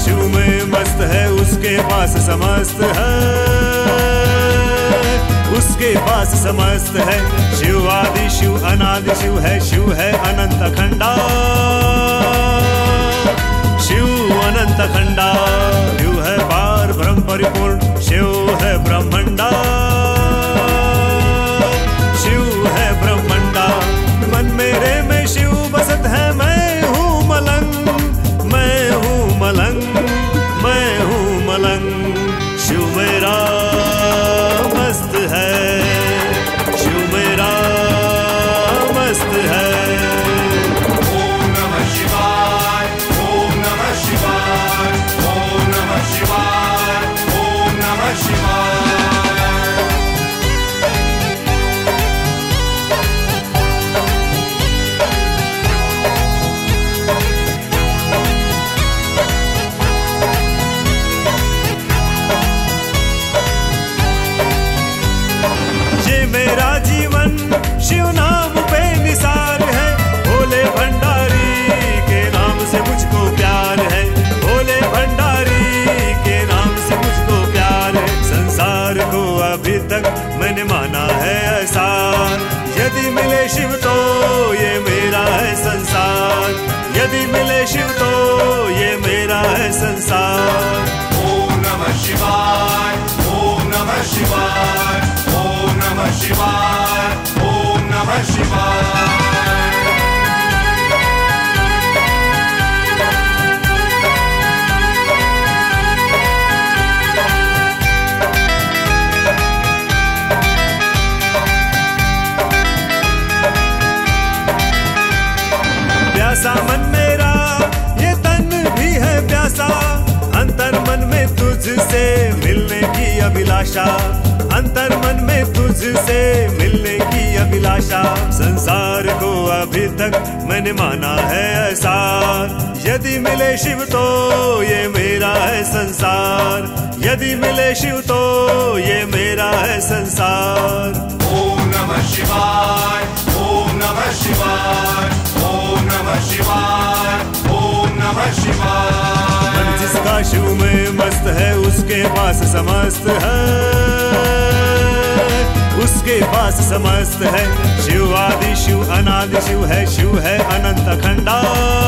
शिव में मस्त है, उसके पास समस्त है, उसके पास समस्त है। शिव आदि शिव अनादि शिव है अनंत खंडा, शिव अनंत खंडा। शिव है पार ब्रह्म परिपूर्ण, शिव है ब्रह्मंडा, शिव है ब्रह्मंडा। मन मेरे में शिव बसत है, मैं हूँ मलंग, मैं हूँ मलंग, मैं हूँ मलंग। शिव मेरा मस्त है, शिव मेरा मस्त है। ओम नमः शिवाय, ओम नमः शिवाय, ओम नमः शिवाय, ओम नमः शिवाय। मेरा जीवन शिव नाम पे निसार है, भोले भंडारी के नाम से मुझको प्यार है, भोले भंडारी के नाम से मुझको प्यार है। संसार को अभी तक मैंने माना है आसान, यदि मिले शिव तो ये मेरा है संसार, यदि मिले शिव तो ये मेरा है संसार। ओम नमः शिवाय, ओम नमः शिवाय, ओम नमः शिवाय, ओम नमः शिवाय। प्यासा मन मेरा ये तन भी है प्यासा, अंतर मन में तुझसे मिलने की अभिलाषा, अंतर मन में तुझसे मिलने की अभिलाषा। संसार को अभी तक मैंने माना है आसान, यदि मिले शिव तो ये मेरा है संसार, यदि मिले शिव तो ये मेरा है संसार। ओम नमः शिवाय, ओम नमः शिवाय, ओम नमः शिवाय, ओम नमः शिवाय। मन जिसका शिव में मस्त है, उसके पास समस्त है, उसके पास समस्त है। शिव आदि शिव अनादि शिव है अनंत खंडा,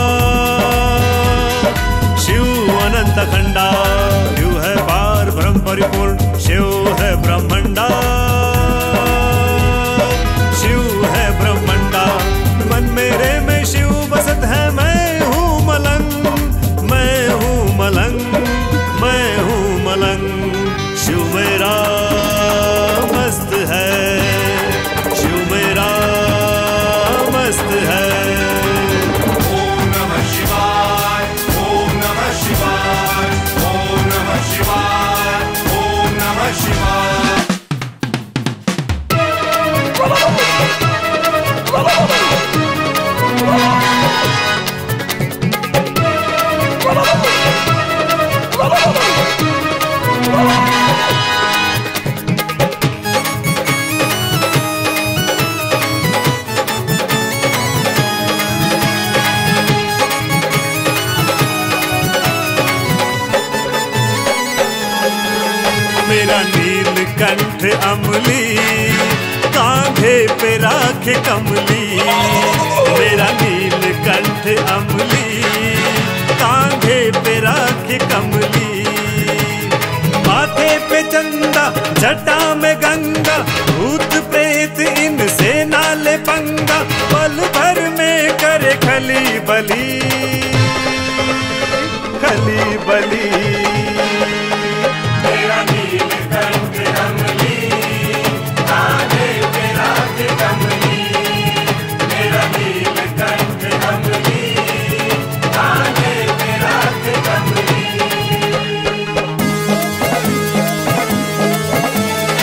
शिव अनंत खंडा। शिव है पार ब्रह्म परिपूर्ण, शिव है ब्रह्मंडा, शिव है ब्रह्मंडा। मन मेरे में शिव बसत है, मैं हूँ मलंग, मैं हूँ मलंग, मैं हूँ मलंग। शिव मेरा मस्त है, शिव मेरा मस्त है। ओम नमः शिवाय, ओम नमः शिवाय, ओम नमः शिवाय, ओम नमः शिवाय। मेरा नीलकंठ अमली कांधे पे राखे कमली, मेरा नीलकंठ अमली कांधे पे राखे कमली। माथे पे चंदा जटा में गंगा, भूत प्रेत इनसे नाले पंगा, पल भर में करे खली बली, खली बली। मेरा नीलकंठ अमली कांधे पे राखे कमली, मेरा नीलकंठ अमली कांधे पे राखे कमली।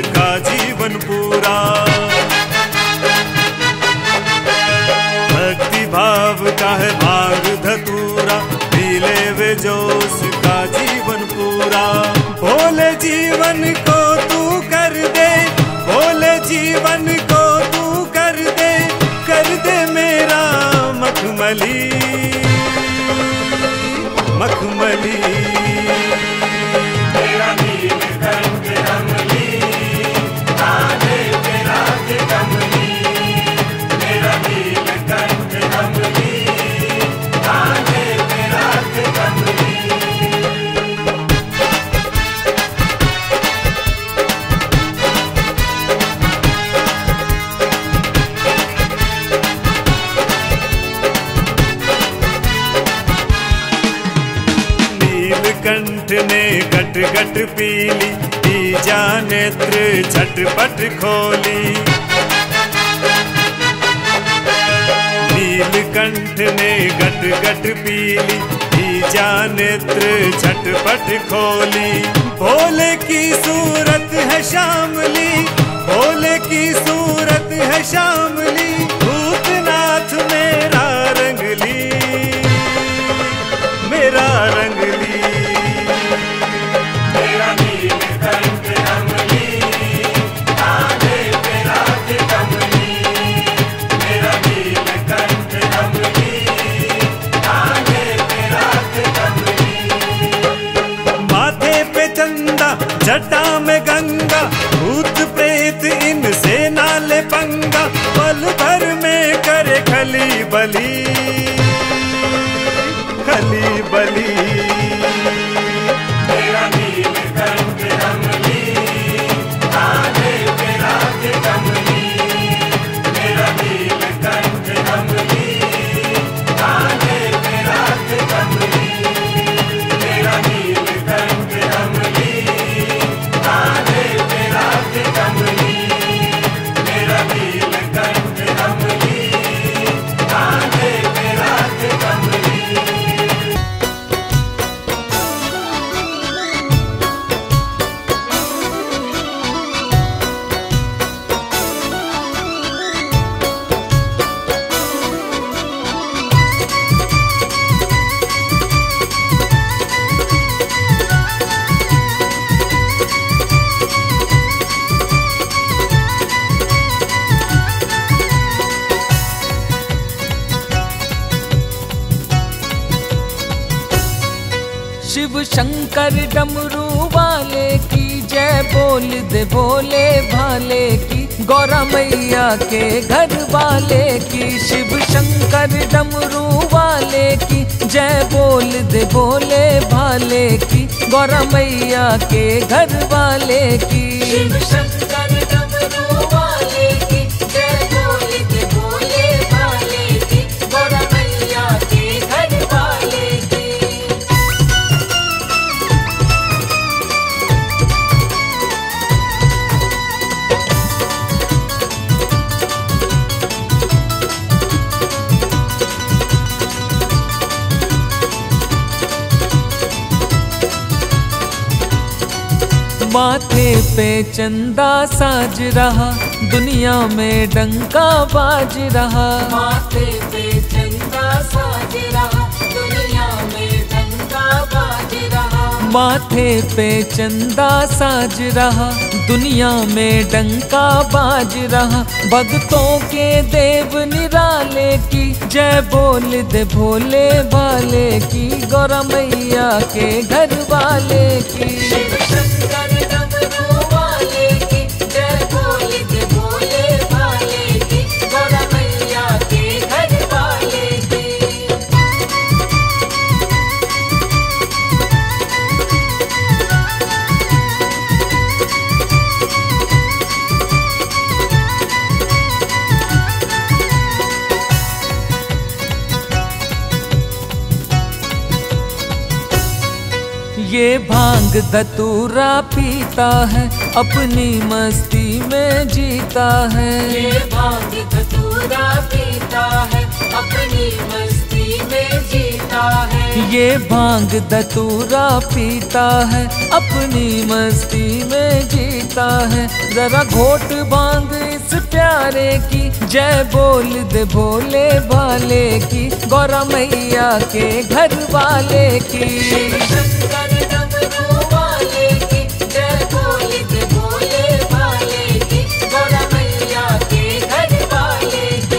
का जीवन पूरा। भक्ति भाव का है भांग धतूरा, पी ले वे जोश का जीवन पूरा। भोले जीवन को तू कर दे, भोले जीवन को तू कर दे मेरा मखमली मखमली। मेरा नीलकंठ अमली, कांधे पे राख कमली। मेरा नीलकंठ अमली, कांधे पे राख कमली। नीलकंठ ने गट गट पीली, तीजा नेत्र झटपट खोली। नीलकंठ ने गट गट पीली, तीजा नेत्र झटपट खोली। भोले की सूरत है श्यामली, भोले की सूरत है श्यामली। भूतनाथ मेरा रंगली, मेरा रंगली। मेरा नीलकंठ अमली, कांधे पे राख कमली। मेरा नीलकंठ अमली, कांधे पे राख कमली। माथे पे चंदा, जटा में गंगा, भूत प्रेत इनसे नाले पंगा। पल भर में करे खली बली, खली बली। मेरा नीलकंठ अमली, कांधे पे राख कमली। मेरा नीलकंठ अमली, कांधे पे राख कमली। मेरा नीलकंठ अमली, कांधे पे राख कमली। मेरा नीलकंठ अमली, कांधे पे राख कमली। शिव शंकर डमरू वाले की जय, बोल दे भोले भाले की। गौरा मैया के घर वाले की, शिव शंकर डमरू वाले की जय, बोल दे भोले भाले की। गौरा मैया के घर वाले की। शिव शंकर डमरू वाले की जय, बोल दे भोले भाले की। गौरा मैया के घर वाले की। माथे पे चंदा साज रहा, दुनिया में डंका बाज रहा। माथे पे चंदा साज रहा, दुनिया में डंका बाज रहा। माथे पे चंदा साज रहा, दुनिया में डंका बाज रहा। भक्तों के देव निराले की जय, बोल दे भोले भाले की। गौरा मैया के घर वाले की। शिव शंकर डमरू वाले की जय, बोल दे भोले भाले की। गौरा मैया के घर वाले की। ये भांग धतूरा पीता है, अपनी मस्ती में जीता है। ये भांग धतूरा पीता है, अपनी मस्ती में जीता है। ये भांग धतूरा पीता है, अपनी मस्ती में जीता है। जरा घोट भांग इस प्यारे की, जय बोल दे भोले भाले की, गौरा मैया के घर वाले की। शंकर डमरू वाले की, जय बोल दे भोले भाले की, गौरा मैया के घर वाले की।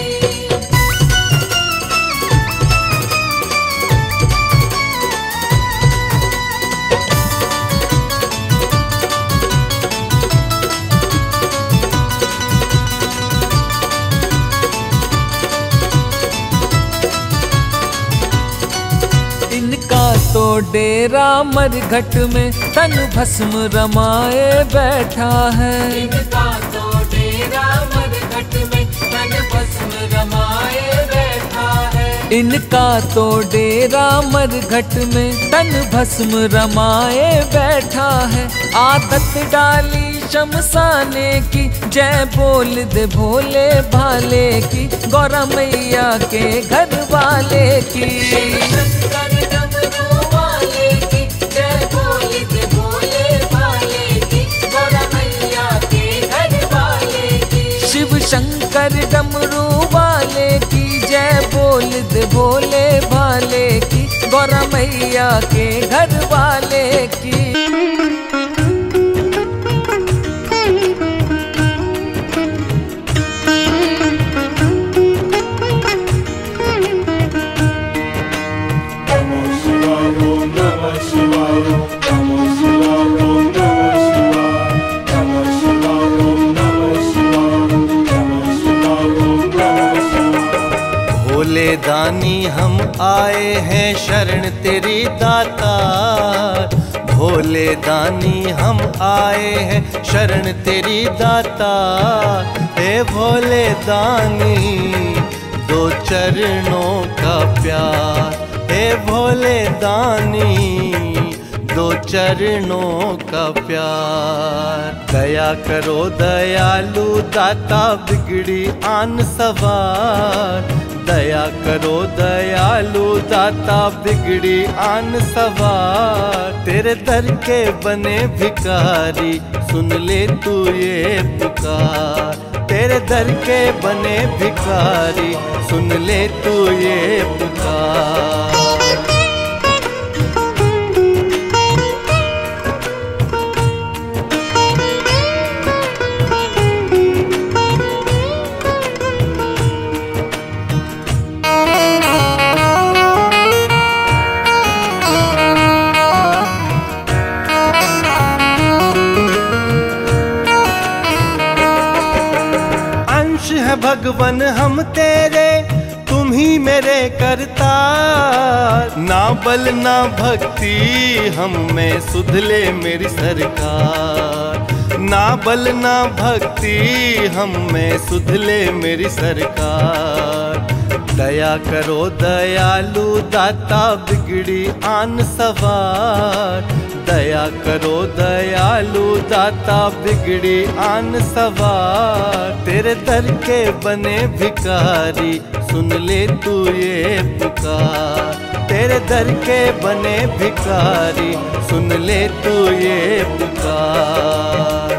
इनका तो डेरा मरघट में तन भस्म रमाए बैठा है। इनका तो डेरा मरघट में तन भस्म रमाए बैठा है। इनका तो डेरा मरघट में तन भस्म रमाए बैठा है। आदत डाली शमशाने की, जय बोल दे भोले भाले की, गौरा मैया के घर वाले की। शंकर डमरू वाले की, जय बोल दे भोले भाले की, गौरा मैया के घर वाले की। शिव शंकर डमरू वाले की, जय बोल दे भोले भाले की, गौरा मैया के घर वाले की। भोले दानी हम आए हैं शरण तेरी दाता। भोले दानी हम आए हैं शरण तेरी दाता। हे भोले दानी दो चरणों का प्यार। हे भोले दानी दो चरणों का प्यार। दया करो दयालु दाता बिगड़ी आन सवार। दया करो दयालु दाता बिगड़ी आन सवार। तेरे दर के बने भिखारी सुन ले तू ये पुकार। तेरे दर के बने भिखारी सुन ले तू ये पुकार। भगवन हम तेरे तुम ही मेरे करतार। ना बल ना भक्ति हम में सुध ले मेरी सरकार। ना बल ना भक्ति हम में सुध ले मेरी सरकार। दया करो दयालु दाता बिगड़ी आन सवार। दया करो दयालु दाता बिगड़ी आन सवार। तेरे दर के बने भिखारी सुन ले तू ये पुकार। तेरे दर के बने भिखारी सुन ले तू ये पुकार।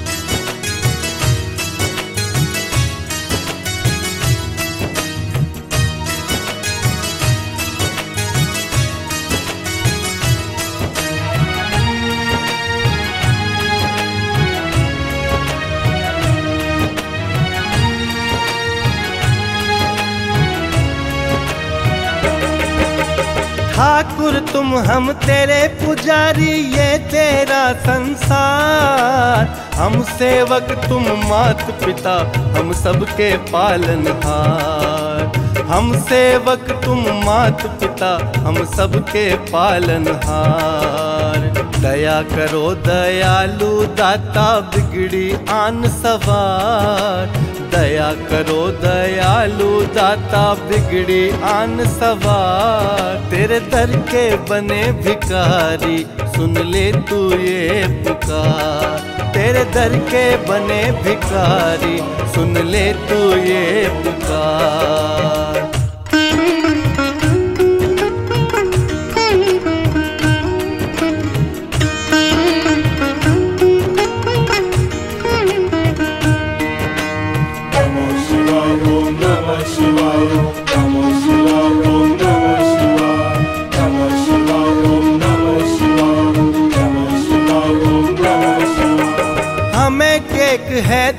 ठाकुर तुम हम तेरे पुजारी ये तेरा संसार। हम सेवक तुम मात पिता हम सबके पालनहार। हम सेवक तुम मात पिता हम सबके पालनहार। दया करो दयालु दाता बिगड़ी आन सवार। दया करो दयालु दाता बिगड़ी आन सवार। तेरे दर के बने भिखारी सुन ले तू ये पुकार। तेरे दर के बने भिखारी सुन ले तू ये पुकार।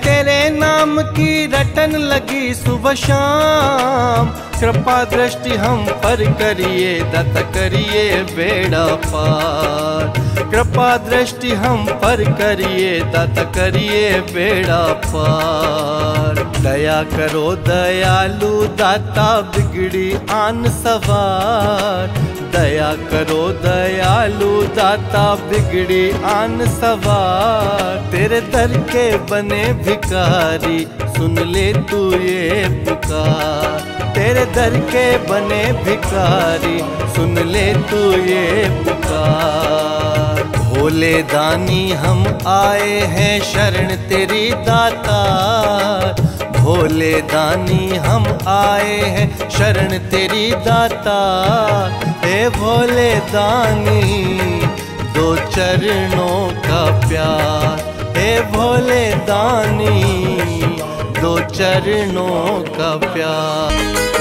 तेरे नाम की रटन लगी सुबह शाम। कृपा दृष्टि हम पर करिए दत्त करिए बेड़ा पार। कृपा दृष्टि हम पर करिए दत्त करिए बेड़ा पार। दया करो दयालु दाता बिगड़ी आन सवार। दया करो दयालु दाता बिगड़ी आन सवार। तेरे दर के बने भिखारी सुन ले तू ये पुकार। तेरे दर के बने भिखारी सुन ले तू ये पुकार। भोले दानी हम आए हैं शरण तेरी दातार। भोले दानी हम आए हैं शरण तेरी दातार। हे भोले दानी दो चरणों का प्यार। हे भोले दानी दो चरणों का प्यार।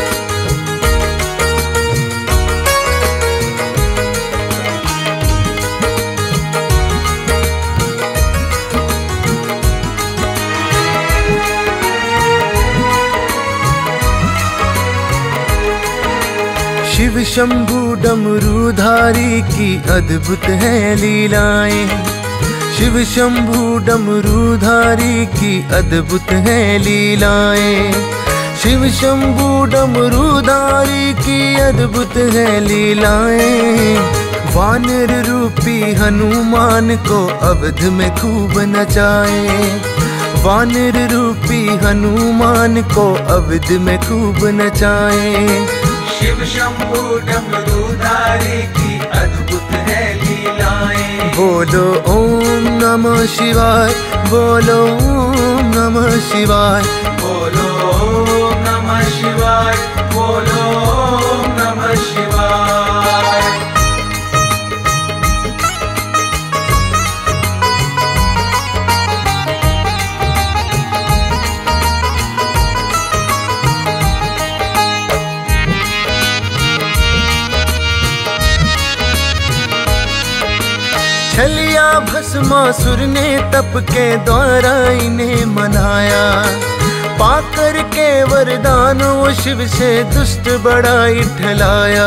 शिव शंभु डमरूधारी की अद्भुत है लीलाएं। शिव शंभु डमरूधारी की अद्भुत है लीलाएं। शिव शंभु डमरूधारी की अद्भुत है लीलाएं। वानर रूपी हनुमान को अवध में खूब नचाए। वानर रूपी हनुमान को अवध में खूब नचाए। शिव शंभु डमरूधारी की अद्भुत है लीलाएं। बोलो ओम नमः शिवाय। बोलो ओम नमः शिवाय। बोलो ओम नमः शिवाय। बोलो ओम नमः शिवाय। छलिया भस्मासुर ने तप के द्वारा इन्हें मनाया। पाकर के वरदान वो शिव से दुष्ट बड़ा इठलाया।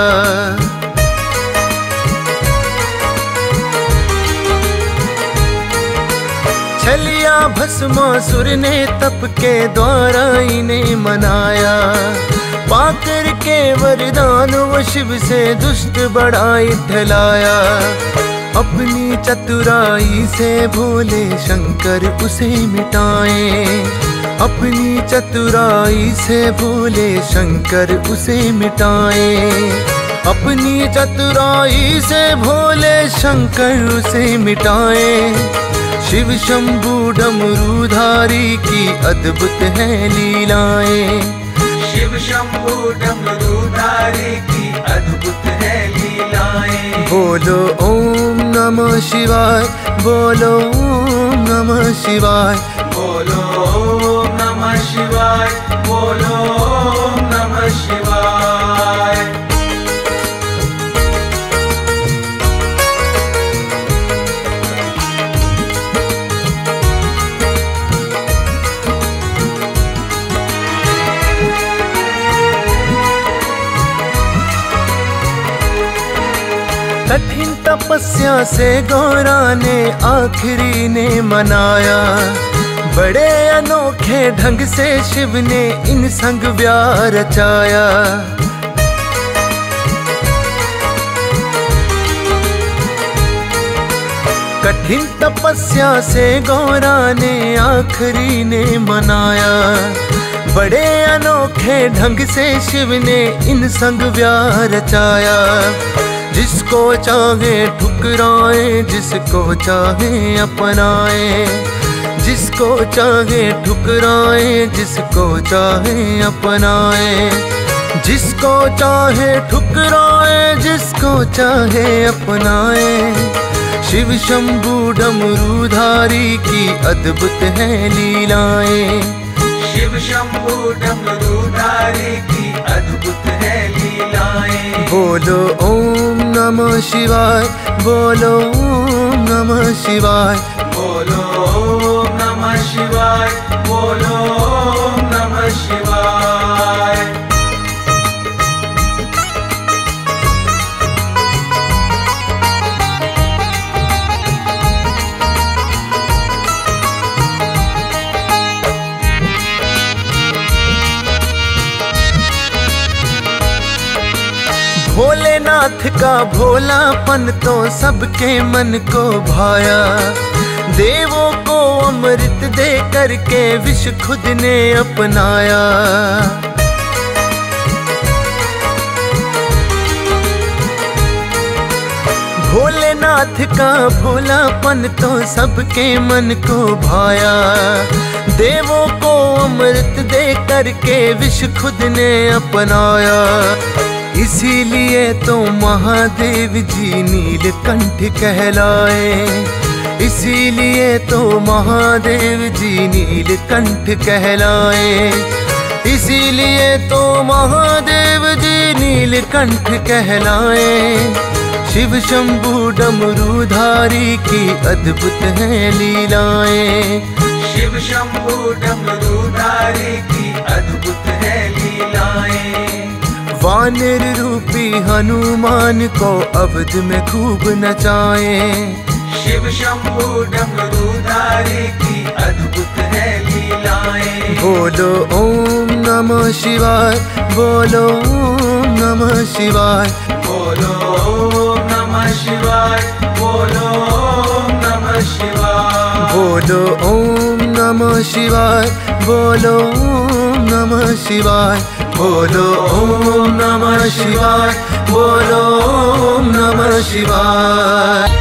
छलिया भस्मासुर ने तप के द्वारा इन्हें मनाया। पाकर के वरदान वो शिव से दुष्ट बड़ा इठलाया। अपनी चतुराई से भोले शंकर उसे मिटाए। अपनी चतुराई से भोले शंकर उसे मिटाए। अपनी चतुराई से भोले शंकर उसे मिटाए। शिव शंभु डमरूधारी की अद्भुत है लीलाएं। शिव शंभु डमरूधारी की अद्भुत है लीलाएं। बोलो ओम नमः शिवाय। बोलो ओम नमः शिवाय। बोलो ओम नमः शिवाय। बोलो ओम नमः शिवाय। कठिन तपस्या से गौरा ने आखिरी ने मनाया। बड़े अनोखे ढंग से शिव ने इन संग ब्याह रचाया। कठिन तपस्या से गौरा ने आखिरी ने मनाया। बड़े अनोखे ढंग से शिव ने इन संग ब्याह रचाया। जिसको चाहे ठुकराए जिसको चाहे अपनाए। जिसको चाहे ठुकराए जिसको चाहे अपनाए। जिसको चाहे ठुकराए जिसको चाहे अपनाए। शिव शंभु डमरूधारी की अद्भुत है लीलाएं। शिव शंभु डमरूधारी की अद्भुत है लीलाएं। बोलो ओम नमः शिवाय। बोलो ओम नमः शिवाय। बोलो ओम नमः नमः शिवाय, बोलो ओम नमः शिवाय। भोलेनाथ का भोलापन तो सबके मन को भाया, देवों को अमृत दे करके विष खुद ने अपनाया। भोलेनाथ का भोलापन तो सबके मन को भाया, देवों को अमृत दे करके विष खुद ने अपनाया। इसीलिए तो महादेव जी नीलकंठ कहलाए, इसीलिए तो महादेव जी नीलकंठ कहलाए, इसीलिए तो महादेव जी नीलकंठ कहलाए। शिव शंभू डमरूधारी की अद्भुत है लीलाएं, शिव शंभू डमरूधारी की अद्भुत है लीलाएं। वानर रूपी हनुमान को अवध में खूब नचाए, शिव शंभू डमरूधारी की अद्भुत है लीलाएं। बोलो ओम नमः शिवाय, बोलो ओम नमः शिवाय, बोलो ओम नमः शिवाय, बोलो ओम नमः शिवाय, बोलो ओम नमः शिवाय, बोलो ओम नमः शिवाय, बोलो ओम नमः शिवाय, बोलो ओम नमः शिवाय।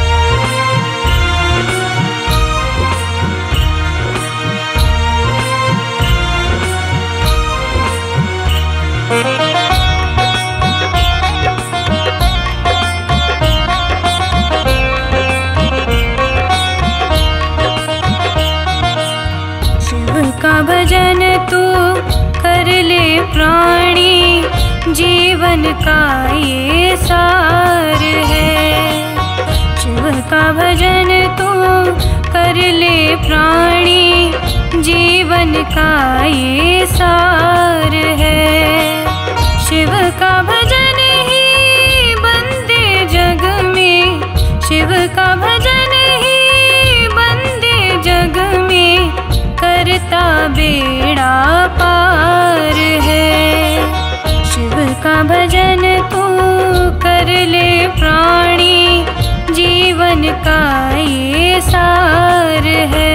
शिव का भजन तू कर ले प्राणी, जीवन का ये सार है। शिव का भजन तू कर ले प्राणी, जीवन का ये सार है। शिव का भजन ही बंदे जग में, शिव का भजन ही बंदे जग में, करता बेड़ा पार है। शिव का भजन तू कर ले प्राणी, जीवन का ये सार है।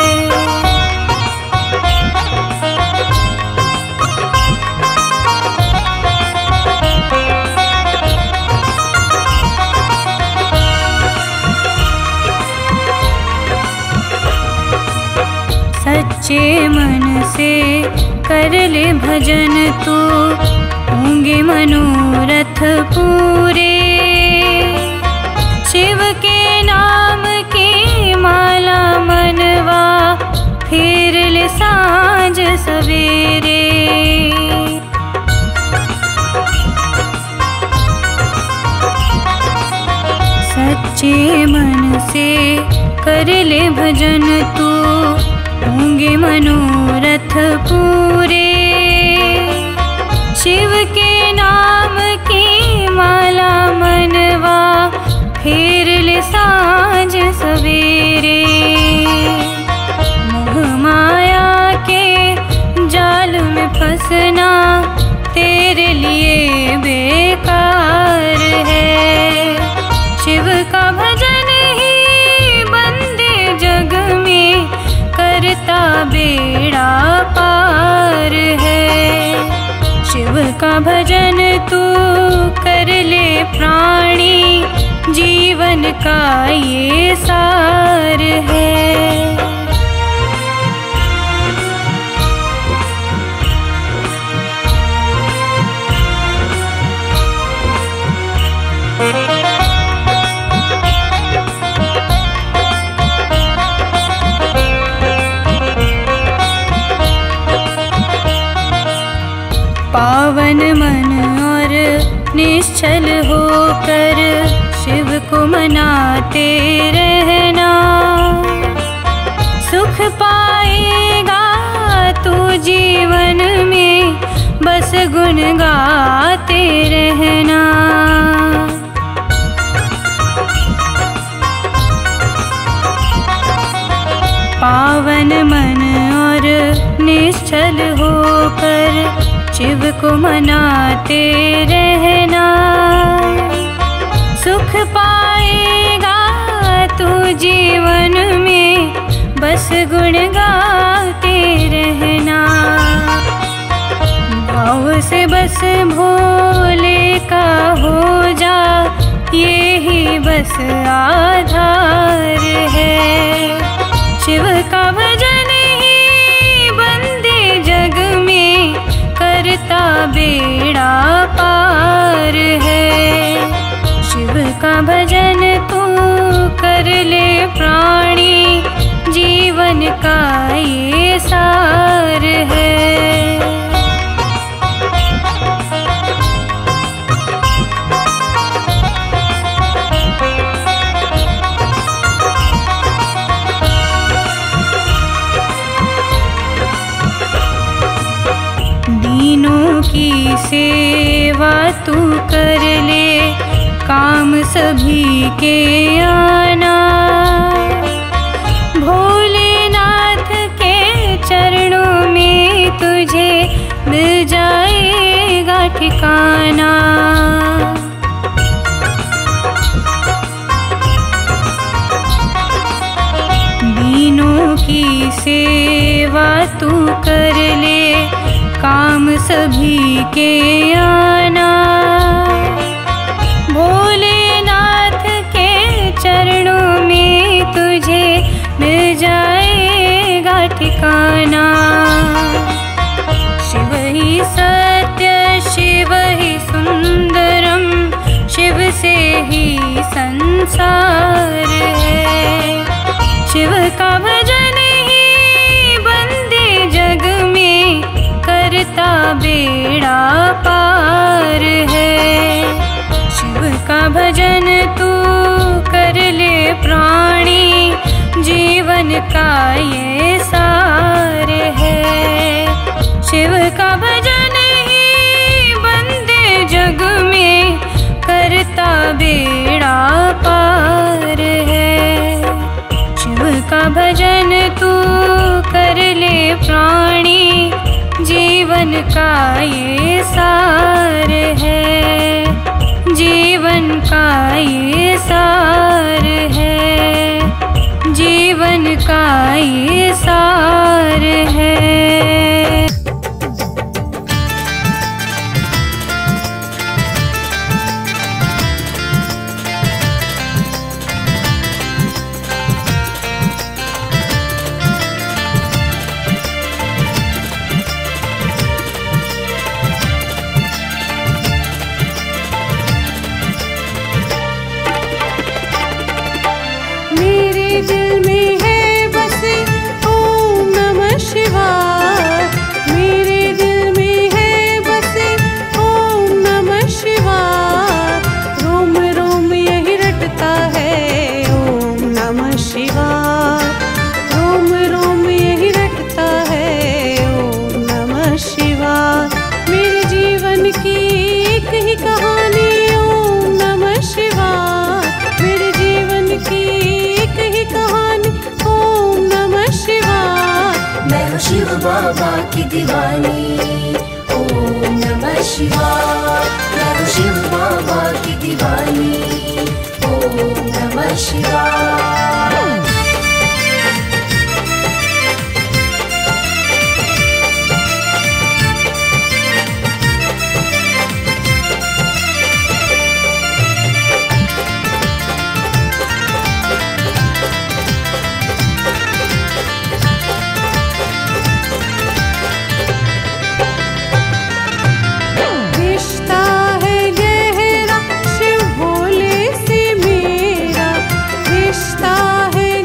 सच्चे मन से कर ले भजन तू, होंगे मनोरथ पूरे। शिव के नाम की माला मनवा, फेर ले सांझ सवेरे। सच्चे मन से कर ले भजन तू, होंगे मनोरथ पूरे। शिव के नाम की माला मनवा, फेर ले सांझ सवेरे। मोह माया के जाल में फंसना तेरे लिए बेकार है। शिव का भजन ही बंदे जग में, करता बेड़ा पार है। शिव का भजन तू कर ले प्राणी, जीवन का ये सार है। पावन मन और निश्चल होकर शिव को मनाते रहना, सुख पाए गाते रहना। पावन मन और निश्चल होकर शिव को मनाते रहना। सुख पाएगा तू जीवन में, बस गुण गाते रहना। भाव से बस भोले का हो जा, ये ही बस आधार है। शिव का भजन ही बंदे जग में, करता बेड़ा पार है। शिव का भजन तू कर ले प्राणी, जीवन का ये सार है। दीनों की सेवा तू कर ले, काम सभी के आना। भोलेनाथ के चरणों में तुझे मिल जाएगा ठिकाना। दीनों की सेवा तू कर ले, काम सभी के आना। भोलेनाथ के चरणों में तुझे मिल जाएगा ठिकाना। शिव ही सत्य, शिव ही सुंदरम, शिव से ही संसार है। शिव का भजन ही बंदे जग में, करता बेड़ा पार है। शिव का भजन तू कर ले प्राणी, जीवन का ये सार है। शिव का भजन ही बंदे जग में, करता बेड़ा पार है। शिव का भजन तू कर ले प्राणी, जीवन का ये सार है। जीवन का ये सार है। जीवन का ये सार है। दिल में है बसे ओम नमः शिवाय। मेरे दिल में है बसे ओम नमः शिवाय। रोम रोम यही रटता है ओम नमः शिवाय। रोम रोम यही रटता है ओम नमः शिवाय। मेरे जीवन की एक ही कहानी ओम नमः शिवाय। मेरे जीवन की कहानी ओम नमः शिवाय। मैं हूँ शिव बाबा की दीवानी ओम नमः शिवाय। मैं हूँ शिव बाबा की दीवानी ओम नमः शिवाय। रिश्ता है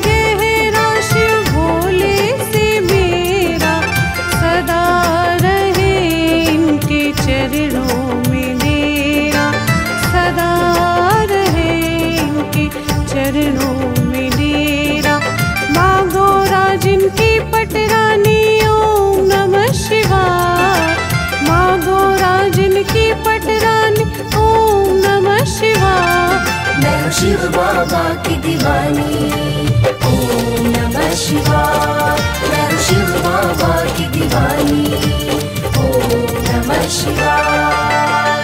की दीवानी। ओम नमः शिवाय, मैं हूँ शिव बाबा की दीवानी। ओम नमः शिवाय।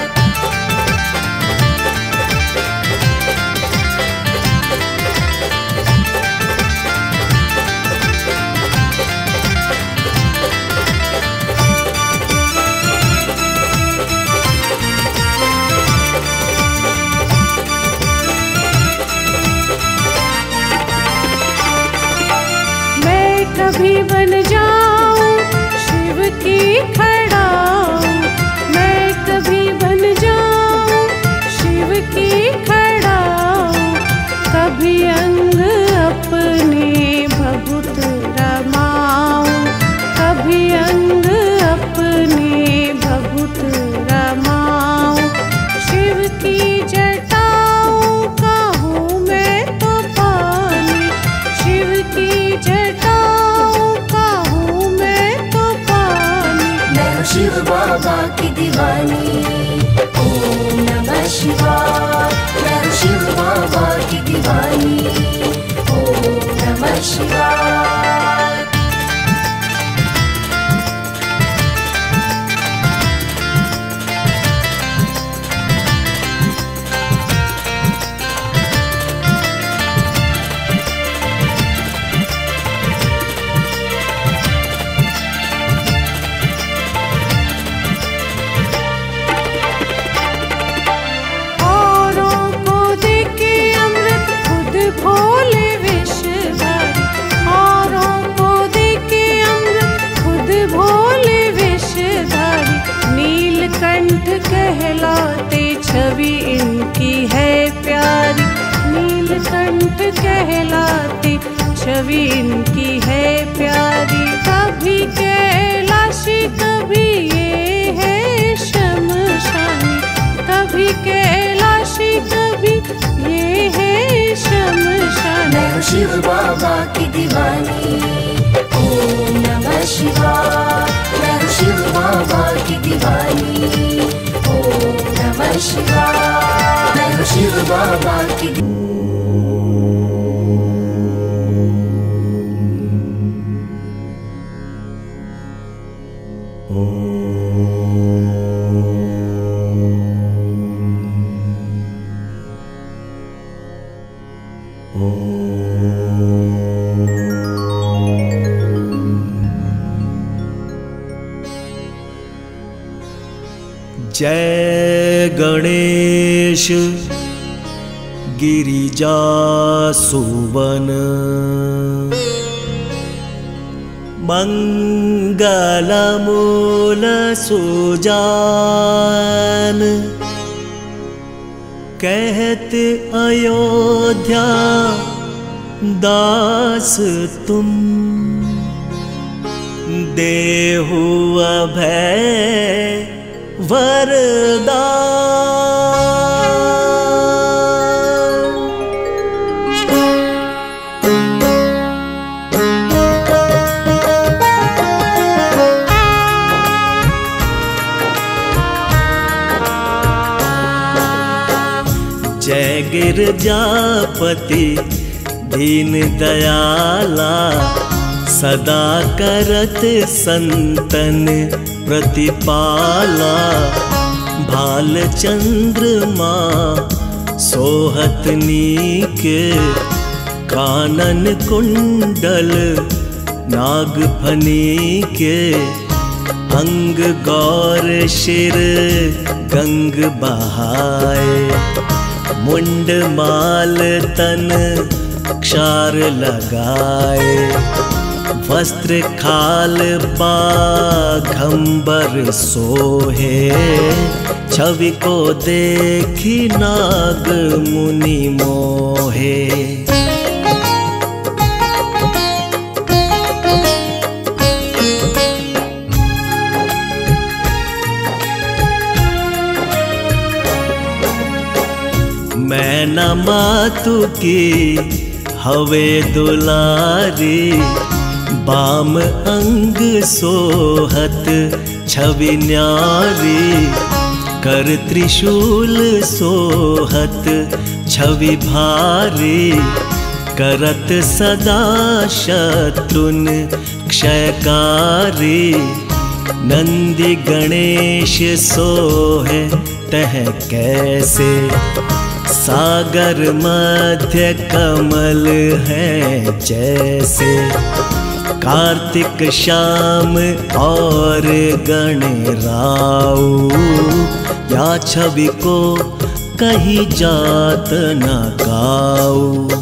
कभी बन जाऊं शिव की खड़ाऊं, मैं कभी बन जाऊं शिव की खड़ाऊं। कभी अंग अपने भभूत रमाऊं, कभी अंग अपने भभूत रमाऊं। शिव की जटाओं का हूँ मैं तो पानी, शिव की जटाओं शिव बाबा की दीवानी। ओम नमः शिवाय, मैं हूँ शिव बाबा की दीवानी। ओम नमः शिवाय। भोले विषधारी, औरों को देके अमृत खुद भोले विषधारी। नीलकंठ कहलाते छवि इनकी है प्यारी, नीलकंठ कहलाते छवि इनकी है प्यारी। कभी कैलाशी कभी ये है शमशानी, कभी कैलाशी कभी ये है शमशानी। मैं हूँ शिव बाबा की दीवानी। ओम नमः शिवाय, मैं हूँ शिव बाबा की दीवानी। ओम नमः शिवाय, मैं हूँ शिव बाबा की दीवानी। जय गणेश गिरिजा सुवन, मंगल मूल सुजान। कहत अयोध्या दास तुम, देहु अभय वरदान। जय गिरजापति दीन दयाला, सदा करत संतन प्रतिपाला। भाल चंद्रमा सोहत नीके, कानन कुंडल नागफनी के। अंग गौर शिर गंग बहाए, मुंड माल तन क्षार लगाए। वस्त्र खाल बाघंबर सोहे, छवि को देखी नाग मुनि मोहे। मैना मातु की हवे दुलारी, बाम अंग सोहत छवि न्यारी। कर त्रिशूल सोहत छवि भारी, करत सदा शत्रुन क्षयकारी। नंदी गणेश सोहे तह कैसे, सागर मध्य कमल है जैसे। कार्तिक श्याम और गणराऊ, या छवि को कहीं जात न गाऊं।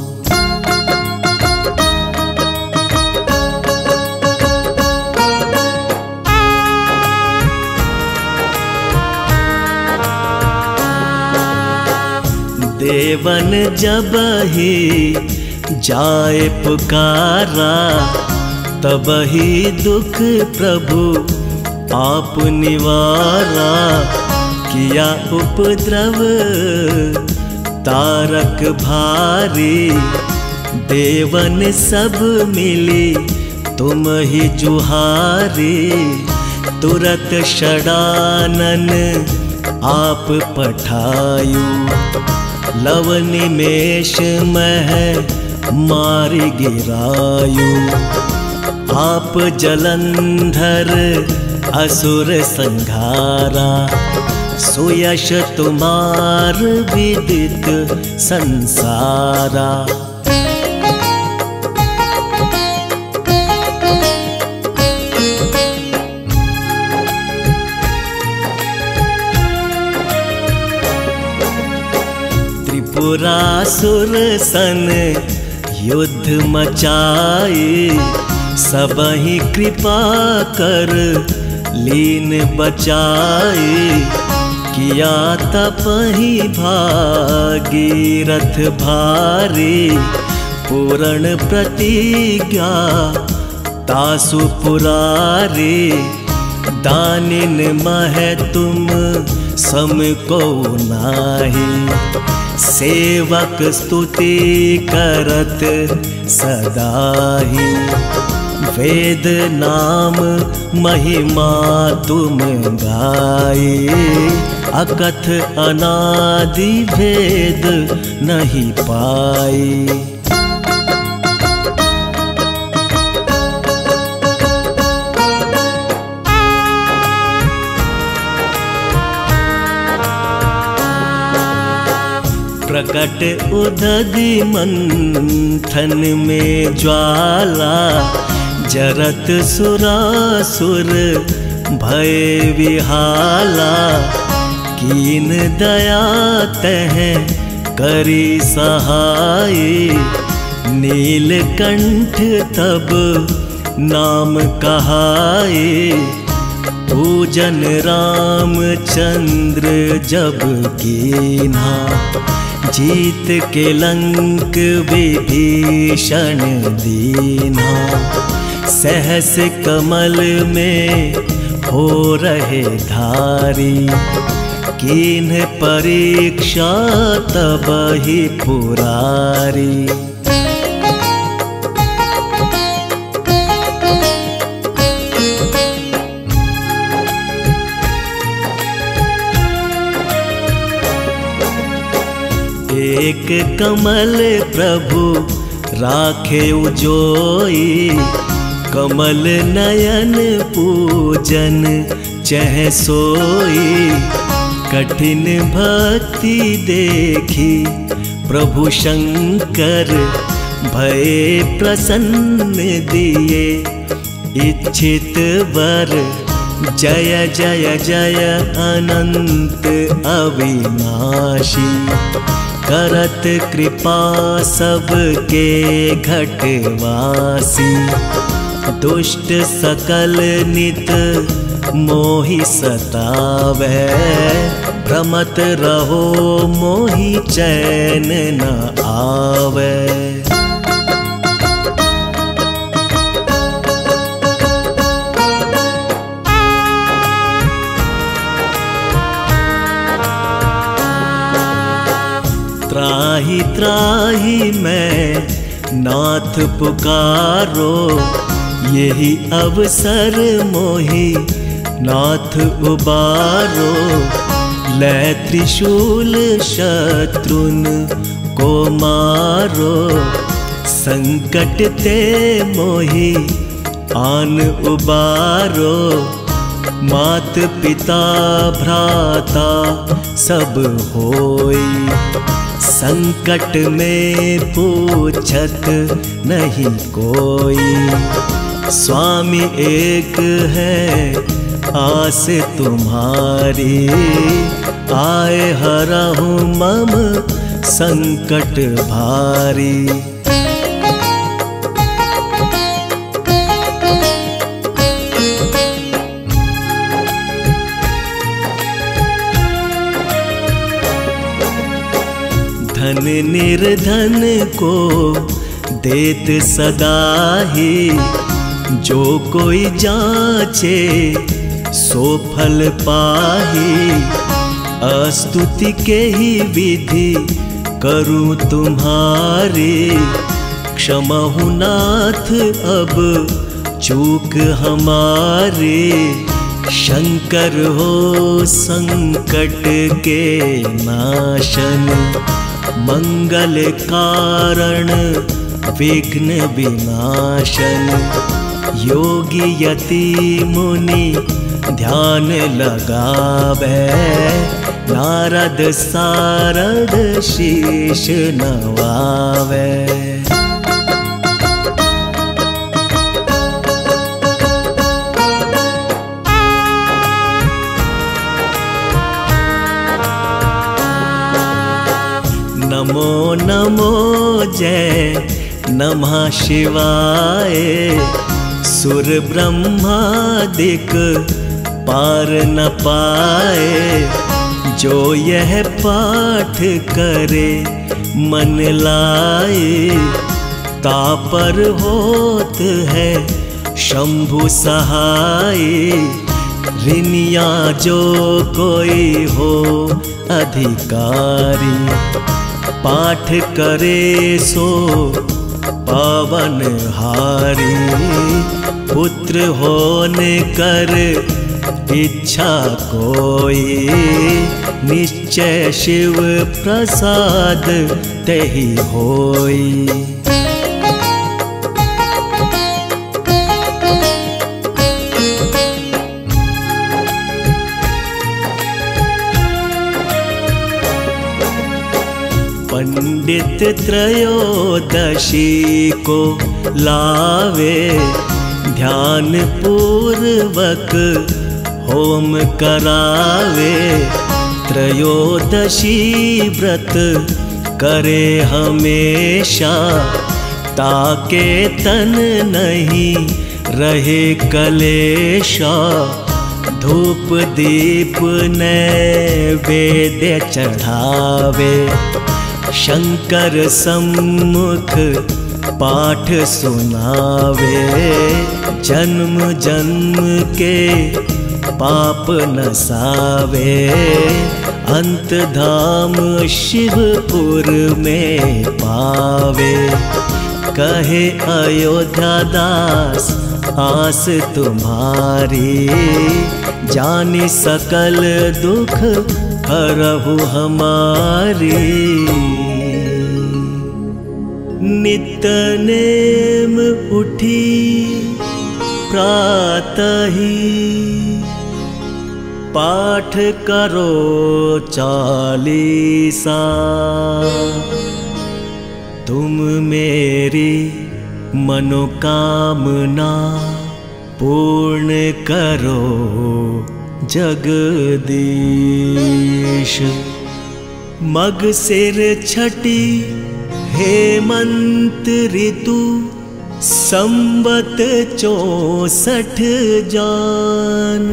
देवन जब ही जाए पुकारा, तब ही दुख प्रभु आप निवारा। किया उपद्रव तारक भारी, देवन सब मिली तुम ही जुहारी। तुरत षडानन आप पठायु, लव निमेष मह मारि गिरायु। आप जलंधर असुर संघारा, सुयश तुम्हार विदित संसारा। त्रिपुरासुर सन युद्ध मचाए, सबहि कृपा कर लीन बचाए। किया तपहि भागीरथ भारी, पूर्ण प्रतिज्ञा तासु पुरारी। दानिन मह तुम सम को नाही, सेवक स्तुति करत सदाही। वेद नाम महिमा तुम गाए, अकथ अनादि भेद नहीं पाए। प्रकट उदधि मंथन में ज्वाला, जरत सुरासुर भय विहाला। कीन दया तह करी सहाय, नीलकंठ तब नाम कहाए। पूजन रामचंद्र जब कीन्हा, जीत के लंक विभीषण दीन्हा। सहस कमल में हो रहे धारी, कीन्ह परीक्षा तब ही पुरारी। एक कमल प्रभु राखे उजोई, कमल नयन पूजन चह सोई। कठिन भक्ति देखी प्रभु शंकर, भय प्रसन्न दिए इच्छित वर। जय जय जय अनंत अविनाशी, करत कृपा सबके घटवासी। दुष्ट सकल नित मोहि सतावै, भ्रमत रहो मोहि चैन न आवे। त्राहि त्राहि मैं नाथ पुकारो, यही अवसर मोहि नाथ उबारो। लै त्रिशूल शत्रुन को मारो, संकट ते मोहि आन उबारो। मात पिता भ्राता सब होई, संकट में पूछत नहीं कोई। स्वामी एक है आस तुम्हारी, आए हरहु मम संकट भारी। धन निर्धन को देत सदा ही, जो कोई जाचे सो फल पाही। अस्तुति के ही विधि करूं तुम्हारी, क्षमहु नाथ अब चूक हमारी। शंकर हो संकट के नाशन, मंगल कारण विघ्न विनाशन। योगी यति मुनि ध्यान लगावे, नारद सारद शीश नवावे। नमो नमो जय नमः शिवाय, सुर ब्रह्मादिक पार न पाए। जो यह पाठ करे मन लाए, तापर होत है शंभु सहाय। ऋनिया जो कोई हो अधिकारी, पाठ करे सो पावन हारी। पुत्र होने कर इच्छा कोई, निश्चय शिव प्रसाद तेहि होई। पंडित त्रयोदशी को लावे, ध्यान पूर्वक होम करावे। त्रयोदशी व्रत करे हमेशा, ताके तन नहीं रहे कलेशा। धूप दीप नैवेद्य चढ़ावे, शंकर सम्मुख पाठ सुनावे। जन्म जन्म के पाप नसावे, अंत धाम शिवपुर में पावे। कहे अयोध्या दास आस तुम्हारी, जानी सकल दुख हरहु हमारी। नित नेम उठी प्रातः ही, पाठ करो 40। तुम मेरी मनोकामना पूर्ण करो जगदीश। मग सिर छठी हेमंत ऋतु, संवत 64 जान।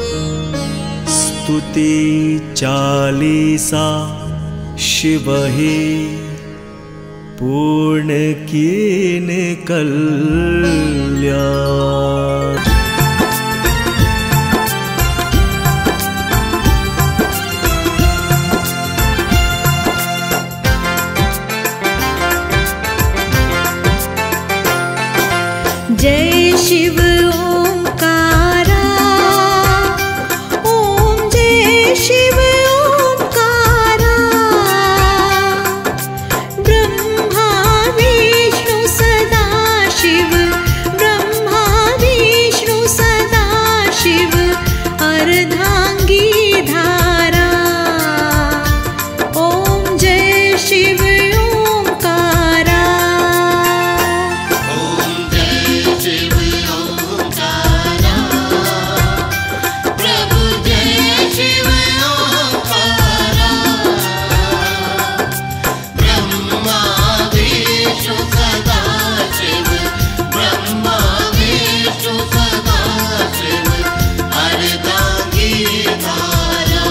स्तुति 40 शिव ही, पूर्ण कीन कल्याण। जय शिव ओंकारा, ओम जय शिव ओंकारा। अर्धांगी धारा। ओम जय शिव ओंकारा। ओम जय शिव ओंकारा। प्रभु जय शिव ओंकारा। ब्रह्मा विष्णु सदा शिव। ब्रह्मा विष्णु सदा शिव। अर्धांगी धारा।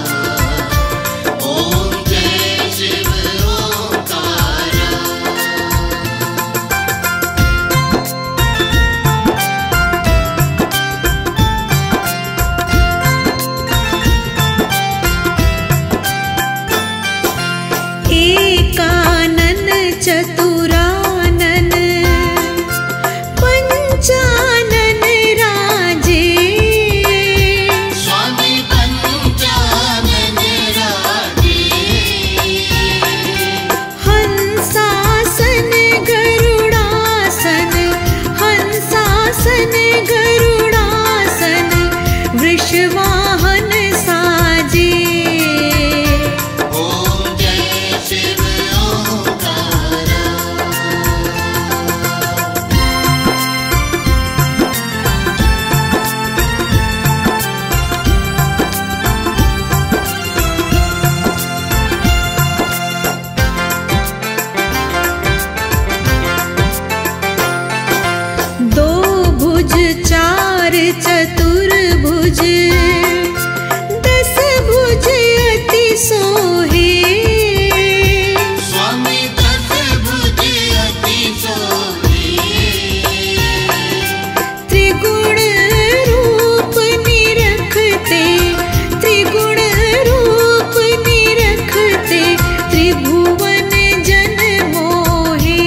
ओम जय शिव ओंकारा। एकानन चतुरानन पंचानन राजे। स्वामी पंचानन राजे। हंसासन गरुड़ासन। हंसासन गरुड़ासन वृषवाहन साजे। ओम जय शिव ओंकारा। दो भुज चार चतुर्भुज। 10 भुज अति सोहे। स्वामी 10 भुज अति सोहे। त्रिगुण रूप निरखते। त्रिगुण रूप निरखते त्रिभुवन जन मोहे।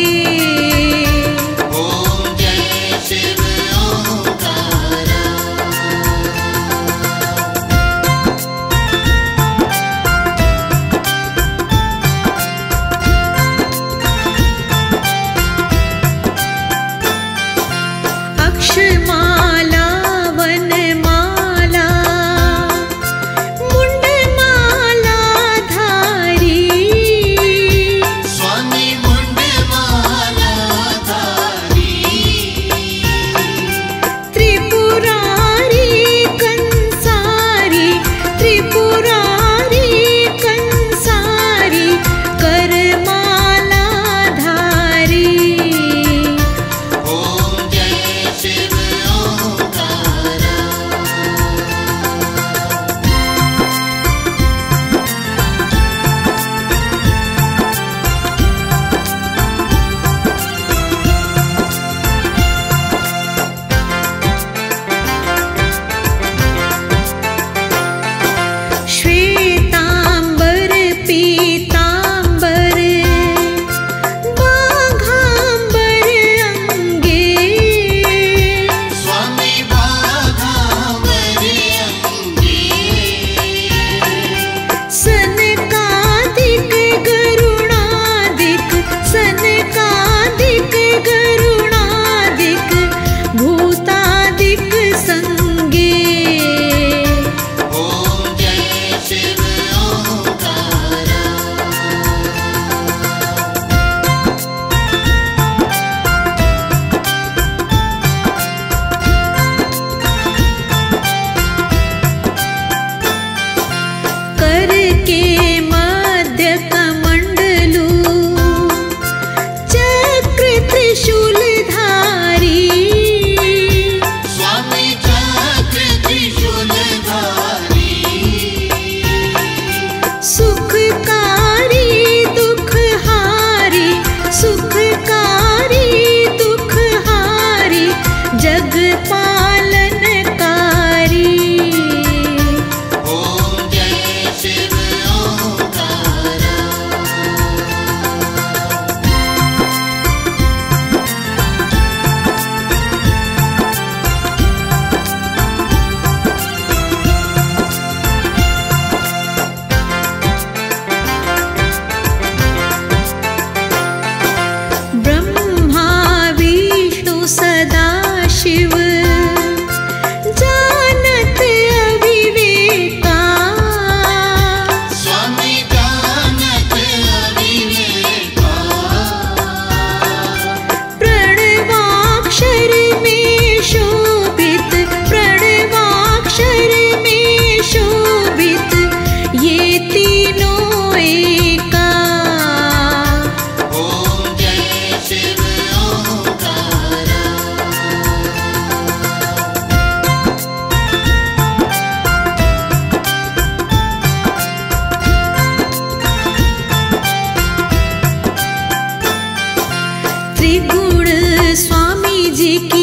ओम जय शिव ओंकारा। की